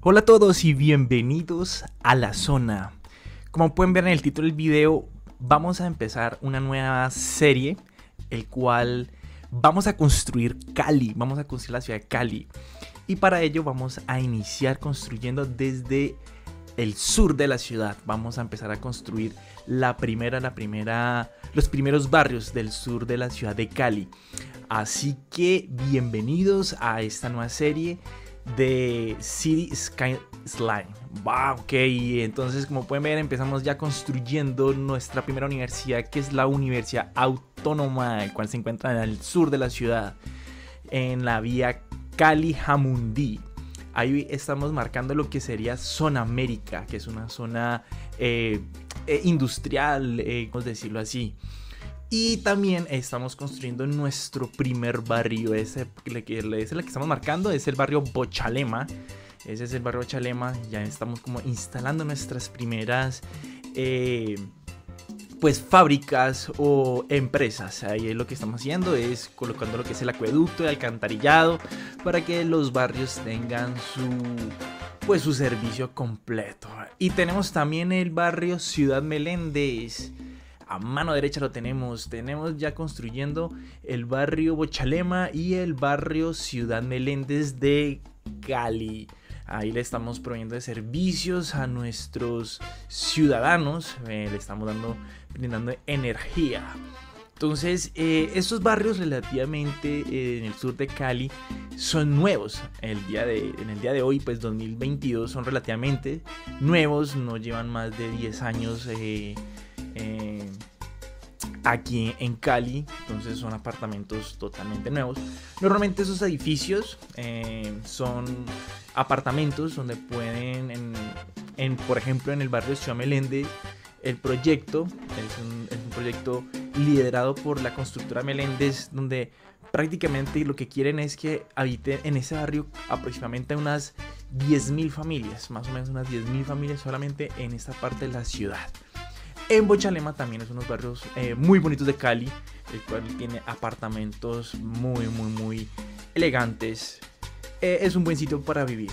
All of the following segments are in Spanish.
Hola a todos y bienvenidos a La Zona. Como pueden ver en el título del video, vamos a empezar una nueva serie, el cual vamos a construir Cali, vamos a construir la ciudad de Cali. Y para ello vamos a iniciar construyendo desde el sur de la ciudad. Vamos a empezar a construir los primeros barrios del sur de la ciudad de Cali. Así que bienvenidos a esta nueva serie de City Skyline. Wow, ok, entonces como pueden ver empezamos ya construyendo nuestra primera universidad, que es la Universidad Autónoma, el cual se encuentra en el sur de la ciudad, en la vía Cali-Jamundí. Ahí estamos marcando lo que sería Zona América, que es una zona industrial, vamos a decirlo así. Y también estamos construyendo nuestro primer barrio, ese que estamos marcando es el barrio Bochalema. Ese es el barrio Bochalema, ya estamos como instalando nuestras primeras pues fábricas o empresas. Ahí es lo que estamos haciendo, es colocando lo que es el acueducto y alcantarillado para que los barrios tengan su servicio completo. Y tenemos también el barrio Ciudad Meléndez. A mano derecha lo tenemos ya construyendo el barrio Bochalema y el barrio Ciudad Meléndez de Cali. Ahí le estamos proveyendo de servicios a nuestros ciudadanos, le estamos brindando energía. Entonces, estos barrios relativamente en el sur de Cali son nuevos. En el día de hoy, pues 2022, son relativamente nuevos, no llevan más de 10 años aquí en Cali, entonces son apartamentos totalmente nuevos. Normalmente esos edificios son apartamentos donde pueden, por ejemplo, en el barrio de Ciudad Meléndez, el proyecto es un proyecto liderado por la constructora Meléndez, donde prácticamente lo que quieren es que habiten en ese barrio aproximadamente unas 10.000 familias, más o menos unas 10.000 familias solamente en esta parte de la ciudad. En Bochalema también es unos barrios muy bonitos de Cali, el cual tiene apartamentos muy elegantes. Es un buen sitio para vivir.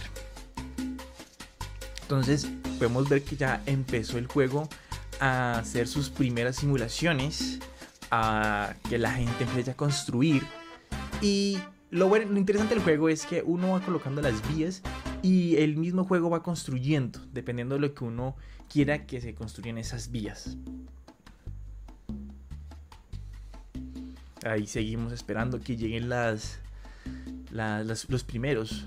Entonces podemos ver que ya empezó el juego a hacer sus primeras simulaciones, a que la gente empiece a construir. Y lo interesante del juego es que uno va colocando las vías y el mismo juego va construyendo, dependiendo de lo que uno quiera que se construyan esas vías. Ahí seguimos esperando que lleguen los primeros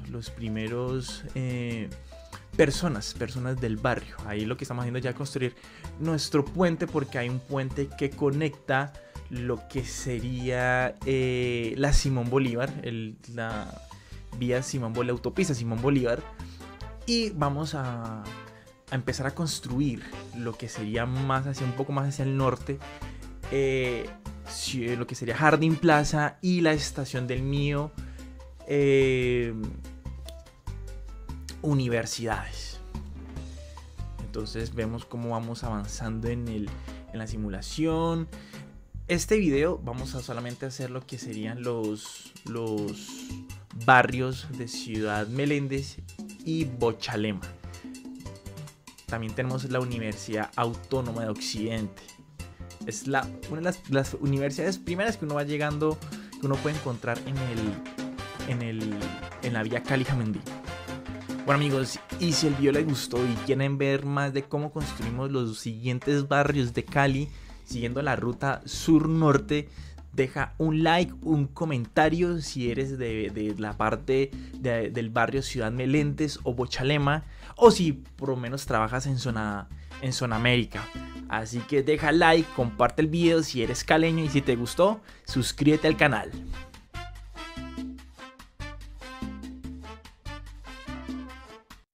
personas del barrio. Ahí lo que estamos haciendo ya es construir nuestro puente, porque hay un puente que conecta lo que sería la Simón Bolívar, la vía Simón Bolívar, la autopista Simón Bolívar, y vamos a empezar a construir lo que sería un poco más hacia el norte, lo que sería Jardín Plaza y la estación del Mío, universidades. Entonces vemos cómo vamos avanzando en la simulación. Este video vamos a solamente hacer lo que serían los barrios de Ciudad Meléndez y Bochalema. También tenemos la Universidad Autónoma de Occidente. Es una de las universidades primeras que uno va llegando, que uno puede encontrar en la vía Cali-Jamundí. Bueno amigos, y si el video les gustó y quieren ver más de cómo construimos los siguientes barrios de Cali, siguiendo la ruta sur-norte, deja un like, un comentario si eres de la parte del barrio Ciudad Meléndez o Bochalema, o si por lo menos trabajas en Zona América. Así que deja like, comparte el video si eres caleño y si te gustó, suscríbete al canal.